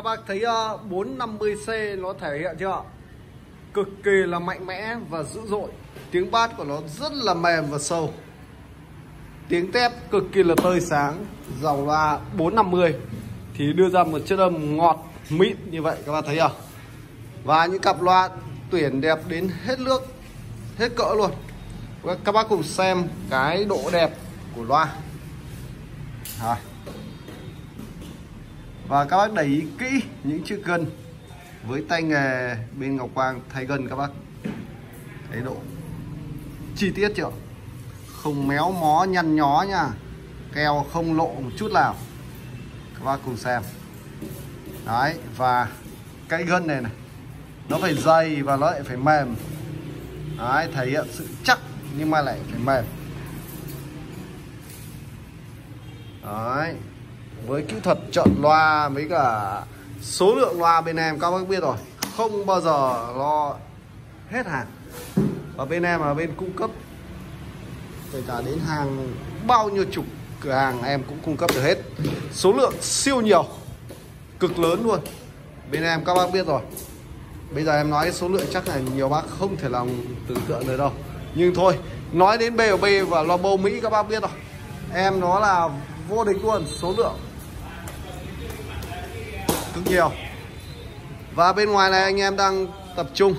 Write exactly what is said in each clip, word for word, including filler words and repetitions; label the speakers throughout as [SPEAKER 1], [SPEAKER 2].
[SPEAKER 1] bác thấy uh, bốn năm mươi C nó thể hiện chưa? Cực kỳ là mạnh mẽ và dữ dội. Tiếng bass của nó rất là mềm và sâu. Tiếng tép cực kỳ là tươi sáng. Dòng loa bốn năm mươi thì đưa ra một chất âm ngọt mịn như vậy các bạn thấy không? Và những cặp loa tuyển đẹp đến hết nước, hết cỡ luôn. Các bác cùng xem cái độ đẹp của loa. Rồi. Và các bác để ý kỹ những chiếc gân với tay nghề bên Ngọc Quang thay gân, các bác thấy độ chi tiết chưa? Không méo mó nhăn nhó nha, keo không lộ một chút nào. Các bác cùng xem. Đấy, và cái gân này này nó phải dày và nó lại phải mềm. Đấy, thể hiện sự chắc nhưng mà lại phải mềm. Đấy, với kỹ thuật chọn loa với cả số lượng loa bên em các bác biết rồi, không bao giờ lo hết hàng. Và bên em là bên cung cấp kể cả đến hàng bao nhiêu chục cửa hàng em cũng cung cấp được hết. Số lượng siêu nhiều, cực lớn luôn. Bên em các bác biết rồi. Bây giờ em nói số lượng chắc là nhiều bác không thể lòng tưởng tượng được đâu. Nhưng thôi, nói đến bê o bê và loa bâu Mỹ các bác biết rồi. Em nó là vô địch luôn, số lượng cực nhiều. Và bên ngoài này anh em đang tập trung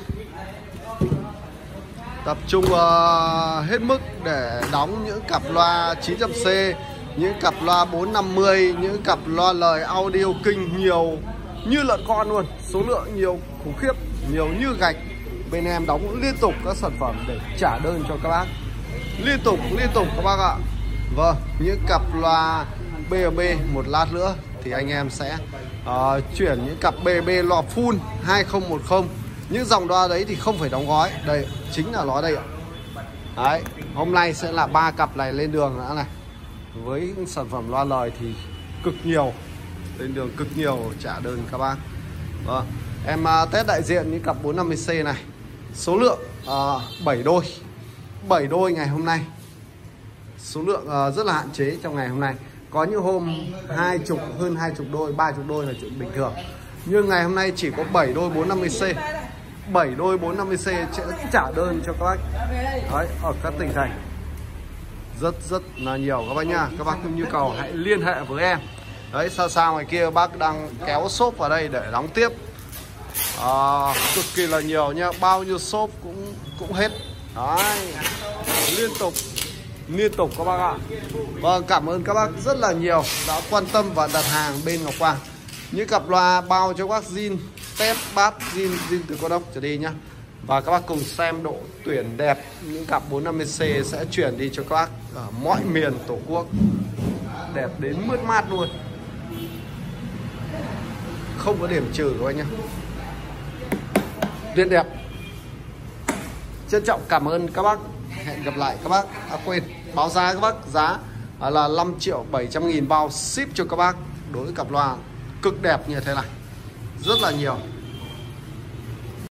[SPEAKER 1] Tập trung uh, hết mức để đóng những cặp loa chín trăm C, những cặp loa bốn năm mươi, những cặp loa lời audio kinh nhiều như lợn con luôn. Số lượng nhiều khủng khiếp, nhiều như gạch. Bên em đóng liên tục các sản phẩm để trả đơn cho các bác. Liên tục, liên tục các bác ạ. Vâng, những cặp loa bê o bê một lát nữa thì anh em sẽ uh, chuyển những cặp bê o bê loa full hai không một không. Những dòng loa đấy thì không phải đóng gói. Đây, chính là nó đây ạ. Đấy, hôm nay sẽ là ba cặp này lên đường nữa này. Với sản phẩm loa lời thì cực nhiều, lên đường cực nhiều trả đơn các bác. Vâng, em uh, test đại diện những cặp bốn năm mươi C này. Số lượng uh, bảy đôi bảy đôi ngày hôm nay. Số lượng uh, rất là hạn chế trong ngày hôm nay. Có những hôm hai chục, hơn hai chục đôi, ba chục đôi là chuyện bình thường. Nhưng ngày hôm nay chỉ có bảy đôi bốn năm mươi C. bảy đôi bốn năm mươi C sẽ trả đơn cho các bác. Đấy, ở các tỉnh thành rất rất là nhiều các bác nha. Các bác có nhu cầu hãy liên hệ với em. Đấy, xa xa ngoài kia bác đang kéo xốp vào đây để đóng tiếp. À, cực kỳ là nhiều nha, bao nhiêu xốp cũng cũng hết. Đấy, liên tục liên tục các bác ạ. Vâng, cảm ơn các bác rất là nhiều đã quan tâm và đặt hàng bên Ngọc Quang. Những cặp loa bao cho các bác zin, tép, bass, zin, zin từ con ốc trở đi nhá. Và các bác cùng xem độ tuyển đẹp. Những cặp bốn năm mươi C sẽ chuyển đi cho các bác ở mọi miền Tổ quốc. Đẹp đến mướt mát luôn, không có điểm trừ các bác nhá. Tuyển đẹp. Trân trọng cảm ơn các bác. Hẹn gặp lại các bác. À quên, báo giá các bác, giá là năm triệu bảy trăm nghìn bao ship cho các bác. Đối với cặp loa cực đẹp như thế này, rất là nhiều.